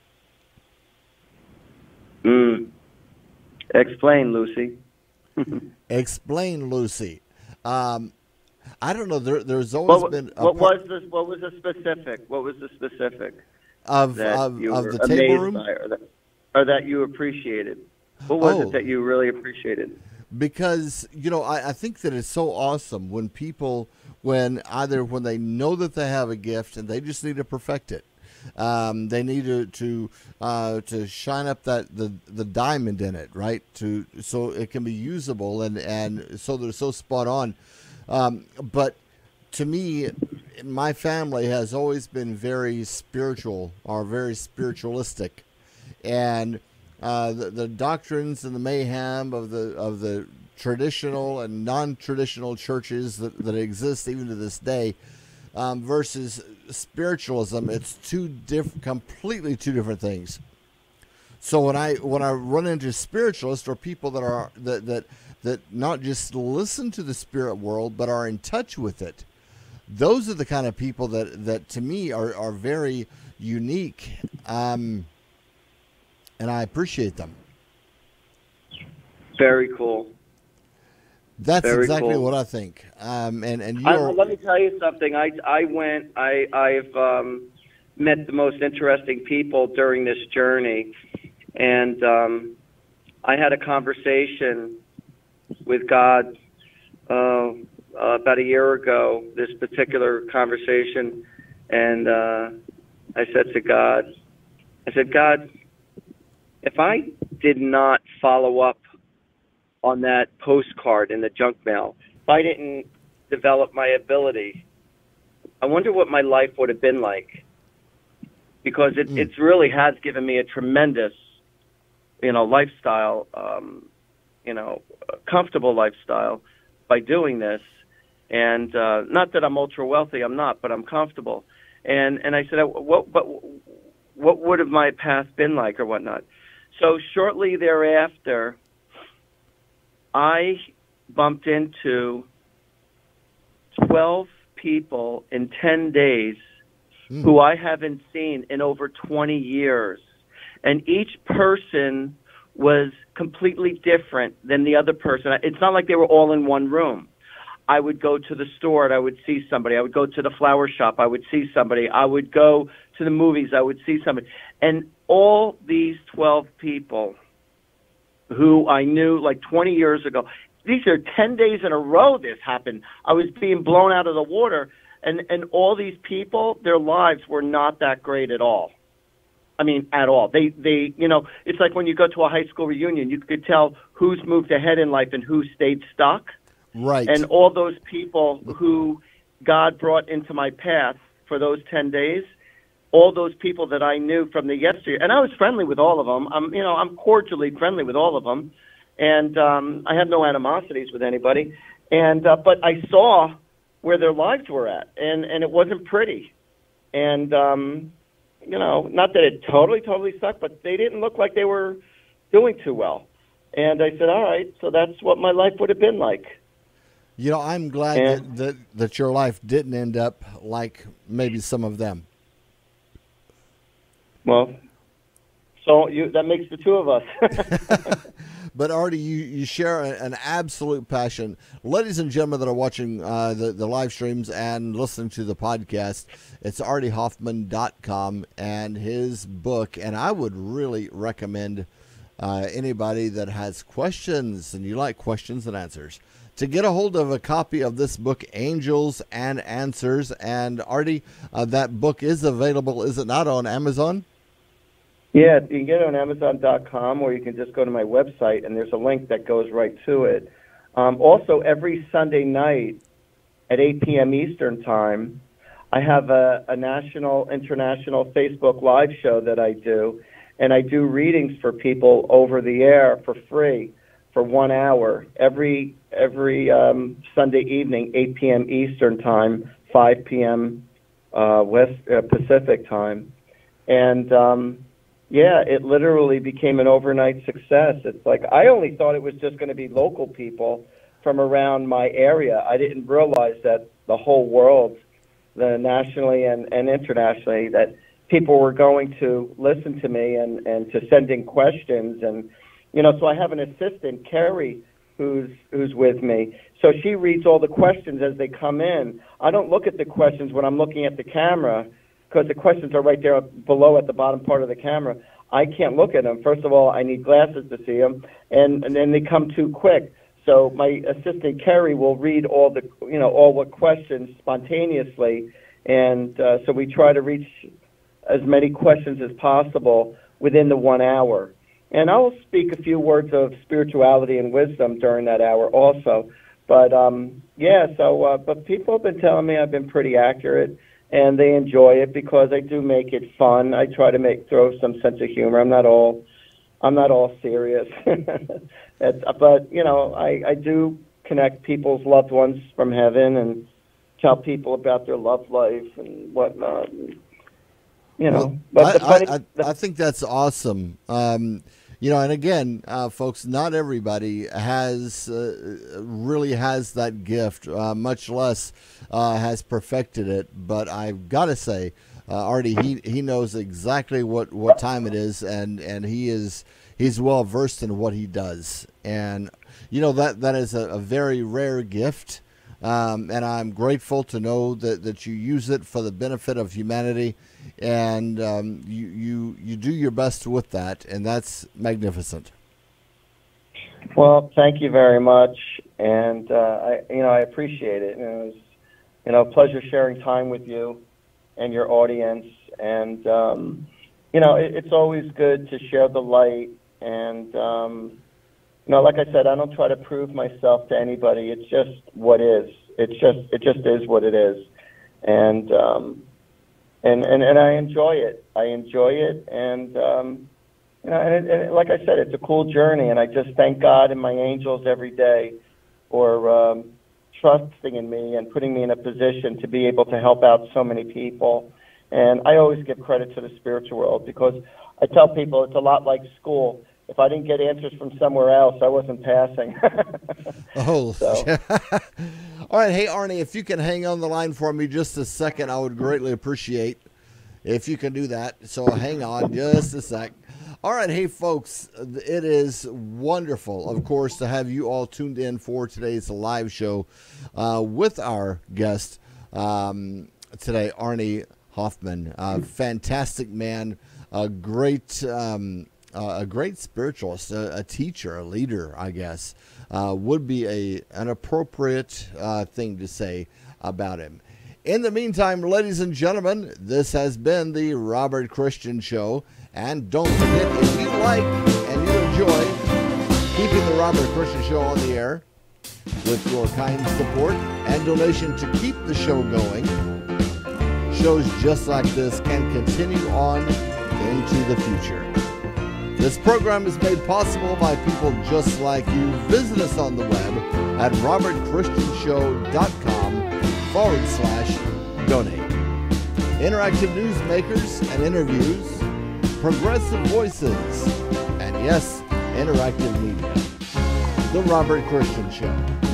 Mm. Explain, Lucy. Explain, Lucy. Um, I don't know. There, there's always what, been. A what part was the What was the specific? What was the specific of that of, you of were the table room, by, or, that, or that you appreciated? What was Oh. it that you really appreciated? because you know I, I think that it's so awesome when people, when either when they know that they have a gift and they just need to perfect it, um, they need to to uh, to shine up that the the diamond in it, right? To so it can be usable and and so they're so spot on. Um, but to me, my family has always been very spiritual or very spiritualistic, and uh, the, the doctrines and the mayhem of the of the traditional and non-traditional churches that, that exist even to this day, um, versus spiritualism, it's two diff- completely two different things. So when I when I run into spiritualists or people that are that that that not just listen to the spirit world but are in touch with it, those are the kind of people that, that to me are, are very unique, um, and I appreciate them. Very cool. That's Very exactly cool. what I think. Um, and and I, you're, let me tell you something. I I went. I I've um, met the most interesting people during this journey, and um, I had a conversation with God uh, uh, about a year ago. This particular conversation, and uh, I said to God, I said, God, if I did not follow up on that postcard in the junk mail, if I didn't develop my ability, I wonder what my life would have been like. Because it mm. it's really has given me a tremendous, you know, lifestyle, um, you know, comfortable lifestyle by doing this. And uh, not that I'm ultra wealthy, I'm not, but I'm comfortable. And and I said, what but what would have my path been like or whatnot? So shortly thereafter, I bumped into twelve people in ten days mm. who I haven't seen in over twenty years. And each person was completely different than the other person. It's not like they were all in one room. I would go to the store and I would see somebody. I would go to the flower shop. I would see somebody. I would go to the movies. I would see somebody. And all these twelve people who I knew like twenty years ago, these are ten days in a row this happened. I was being blown out of the water, and, and all these people, their lives were not that great at all. I mean, at all. They, they, you know, it's like when you go to a high school reunion, you could tell who's moved ahead in life and who stayed stuck. Right. And all those people who God brought into my path for those ten days, all those people that I knew from the yesteryear, and I was friendly with all of them. I'm, you know, I'm cordially friendly with all of them, and um, I have no animosities with anybody. And uh, but I saw where their lives were at, and and it wasn't pretty. And um, you know, not that it totally, totally sucked, but they didn't look like they were doing too well. And I said, all right, so that's what my life would have been like. You know, I'm glad and, that, that that your life didn't end up like maybe some of them. Well, so you, that makes the two of us. But Artie, you, you share an absolute passion. Ladies and gentlemen that are watching uh, the, the live streams and listening to the podcast, it's artie hoffman dot com and his book. And I would really recommend uh, anybody that has questions, and you like questions and answers, to get a hold of a copy of this book, Angels and Answers. And Artie, uh, that book is available, is it not, on Amazon? Yeah, you can get it on amazon dot com, or you can just go to my website, and there's a link that goes right to it. Um, also, every Sunday night at eight p.m. Eastern Time, I have a, a national, international Facebook Live show that I do, and I do readings for people over the air for free for one hour every every um, Sunday evening, eight p.m. Eastern Time, five p.m. Uh, West uh, Pacific Time, and um, yeah, it literally became an overnight success. It's like I only thought it was just going to be local people from around my area. I didn't realize that the whole world, the nationally and, and internationally, that people were going to listen to me and, and to send in questions. And, you know, so I have an assistant, Carrie, who's who's with me. So she reads all the questions as they come in. I don't look at the questions when I'm looking at the camera, because the questions are right there below at the bottom part of the camera. I can't look at them. First of all, I need glasses to see them, and, and then they come too quick. So my assistant, Carrie, will read all the, you know, all the questions spontaneously, and uh, so we try to reach as many questions as possible within the one hour. And I'll speak a few words of spirituality and wisdom during that hour also. But um, yeah, so uh, but people have been telling me I've been pretty accurate, and they enjoy it because I do make it fun. I try to make throw some sense of humor. I'm not all I'm not all serious, it's, but you know, I, I do connect people's loved ones from heaven and tell people about their love life and whatnot. And, you know, well, but I, the funny, I, I, the, I think that's awesome. Um, you know, and again, uh, folks, not everybody has uh, really has that gift, uh, much less uh, has perfected it. But I've got to say, uh, Artie, he, he knows exactly what, what time it is, and, and he is he's well versed in what he does. And you know that that is a, a very rare gift. Um, and I'm grateful to know that, that you use it for the benefit of humanity, and um, you, you you do your best with that, and that's magnificent. Well, thank you very much, and uh, I you know I appreciate it. And it was you know a pleasure sharing time with you and your audience, and um, you know it, it's always good to share the light. And um, you know, like I said, I don't try to prove myself to anybody. It's just what is. It's just it just is what it is, and um, and, and and I enjoy it. I enjoy it, and um, you know, and, it, and it, like I said, it's a cool journey. And I just thank God and my angels every day for um, trusting in me and putting me in a position to be able to help out so many people. And I always give credit to the spiritual world because I tell people it's a lot like school. If I didn't get answers from somewhere else, I wasn't passing. Oh, so. All right. Hey, Arnie, if you can hang on the line for me just a second, I would greatly appreciate if you can do that. So hang on just a sec. All right. Hey, folks, it is wonderful, of course, to have you all tuned in for today's live show uh, with our guest um, today, Arnie Hoffman. Uh, fantastic man, a great um Uh, a great spiritualist, a, a teacher, a leader, I guess, uh, would be a an appropriate uh, thing to say about him. In the meantime, ladies and gentlemen, this has been the Robert Christian Show. And don't forget, if you like and you enjoy keeping the Robert Christian Show on the air with your kind support and donation to keep the show going, shows just like this can continue on into the future. This program is made possible by people just like you. Visit us on the web at robertchristianshow.com forward slash donate. Interactive newsmakers and interviews, progressive voices, and yes, interactive media. The Robert Christian Show.